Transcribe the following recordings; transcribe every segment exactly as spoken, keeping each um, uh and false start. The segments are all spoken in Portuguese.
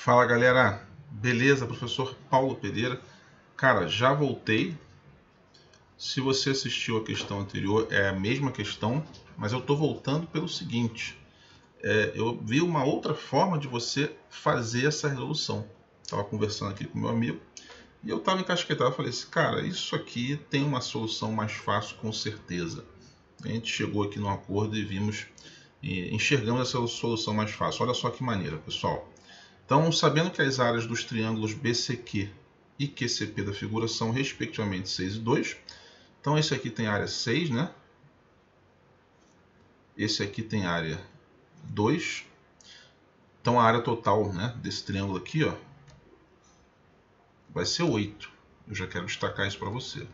Fala galera, beleza? Professor Paulo Pereira. Cara, já voltei. Se você assistiu a questão anterior, é a mesma questão, mas eu estou voltando pelo seguinte: é, eu vi uma outra forma de você fazer essa resolução. Estava conversando aqui com meu amigo e eu estava encasquetado. Eu falei assim, cara, isso aqui tem uma solução mais fácil com certeza. A gente chegou aqui num acordo e vimos, e enxergamos essa solução mais fácil. Olha só que maneira, pessoal. Então, sabendo que as áreas dos triângulos B C Q e Q C P da figura são respectivamente seis e dois, então esse aqui tem área seis, né? Esse aqui tem área dois. Então a área total, né, desse triângulo aqui, ó, vai ser oito. Eu já quero destacar isso para você.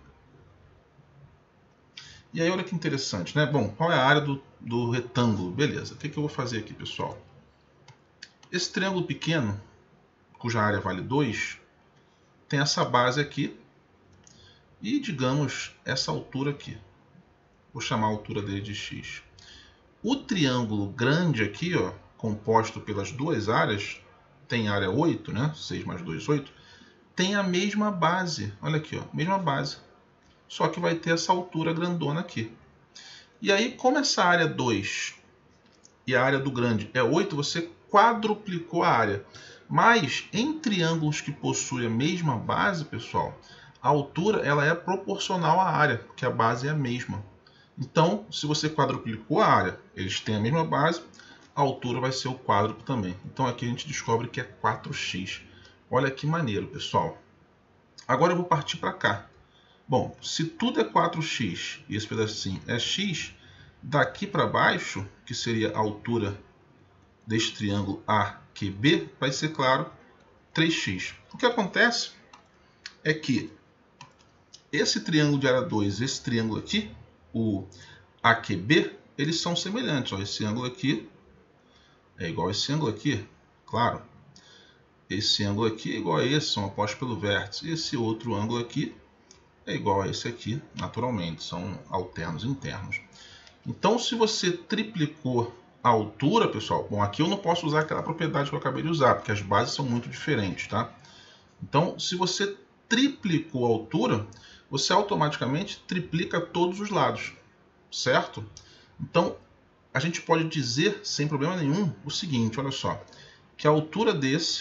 E aí olha que interessante, né? Bom, qual é a área do, do retângulo? Beleza, o que, que eu vou fazer aqui, pessoal? Esse triângulo pequeno, cuja área vale dois, tem essa base aqui e, digamos, essa altura aqui. Vou chamar a altura dele de x. O triângulo grande aqui, ó, composto pelas duas áreas, tem área oito, né? seis mais dois, oito. Tem a mesma base. Olha aqui, ó, mesma base. Só que vai ter essa altura grandona aqui. E aí, como essa área dois e a área do grande é oito, você quadruplicou a área. Mas em triângulos que possuem a mesma base, pessoal, a altura ela é proporcional à área, porque a base é a mesma. Então, se você quadruplicou a área, eles têm a mesma base, a altura vai ser o quádruplo também. Então aqui a gente descobre que é quatro x. Olha que maneiro, pessoal. Agora eu vou partir para cá. Bom, se tudo é quatro x e esse pedacinho é x, daqui para baixo, que seria a altura deste triângulo A Q B, vai ser, claro, três x. O que acontece é que esse triângulo de área dois, esse triângulo aqui, o A Q B, eles são semelhantes. Ó, esse ângulo aqui é igual a esse ângulo aqui, claro. Esse ângulo aqui é igual a esse, são opostos pelo vértice. Esse outro ângulo aqui é igual a esse aqui, naturalmente, são alternos internos. Então, se você triplicou a altura, pessoal, bom, aqui eu não posso usar aquela propriedade que eu acabei de usar, porque as bases são muito diferentes, tá? Então, se você triplicou a altura, você automaticamente triplica todos os lados, certo? Então, a gente pode dizer, sem problema nenhum, o seguinte, olha só, que a altura desse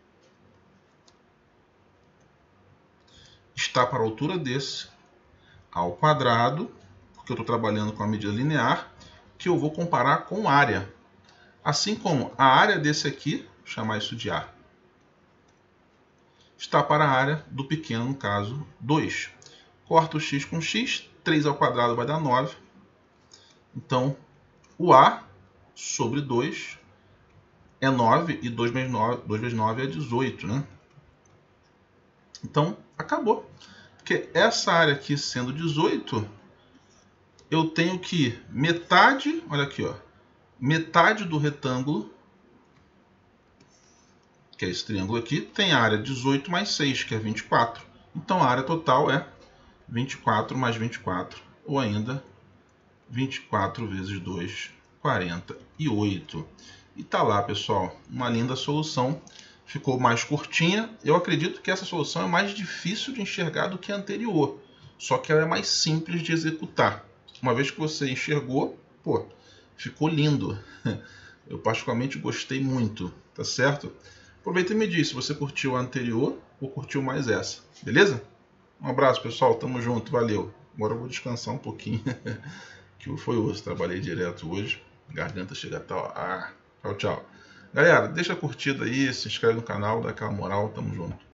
está para a altura desse ao quadrado, porque eu estou trabalhando com a medida linear, que eu vou comparar com área. Assim como a área desse aqui, vou chamar isso de A, está para a área do pequeno, no caso, dois. Corta o x com x, três ao quadrado vai dar nove. Então, o A sobre dois é nove e dois vezes nove, dois vezes nove é dezoito, né? Então, acabou. Porque essa área aqui sendo dezoito, eu tenho que metade, olha aqui, ó, metade do retângulo, que é esse triângulo aqui, tem a área dezoito mais seis, que é vinte e quatro. Então, a área total é vinte e quatro mais vinte e quatro, ou ainda vinte e quatro vezes dois, quarenta e oito. E tá lá, pessoal, uma linda solução. Ficou mais curtinha. Eu acredito que essa solução é mais difícil de enxergar do que a anterior. Só que ela é mais simples de executar. Uma vez que você enxergou, pô, ficou lindo. Eu particularmente gostei muito, tá certo? Aproveita e me diz se você curtiu a anterior ou curtiu mais essa, beleza? Um abraço, pessoal. Tamo junto. Valeu. Agora eu vou descansar um pouquinho. Que foi hoje. Trabalhei direto hoje. Garganta chega a tal. Ah, tchau, tchau. Galera, deixa a curtida aí, se inscreve no canal, dá aquela moral. Tamo junto.